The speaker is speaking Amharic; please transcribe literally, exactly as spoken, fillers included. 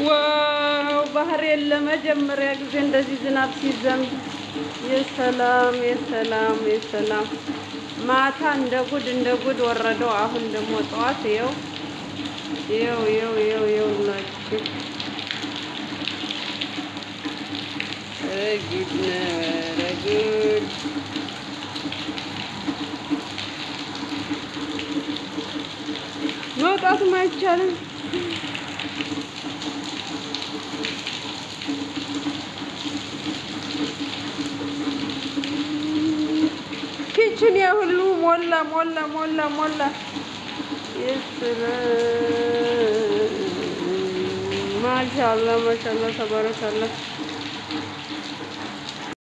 ዋው ባህር የለም መጀመሪያ ጊዜ እንደዚህ ዝናብ ሲዘንብ የሰላም የሰላም የሰላም ማታ እንደ ጉድ እንደ ጉድ ወረደው። አሁን ደግሞ ጠዋት ይኸው ይኸው ይኸው ይኸው ይኸውላችሁ ረጉድ ነው ረጉድ መውጣትም አይቻልም። ኪችን ያሁሉ ሞላ ሞላ ሞላ ሞላ የሰላም ማሻአላ ማሻአላ ተባረከአላህ።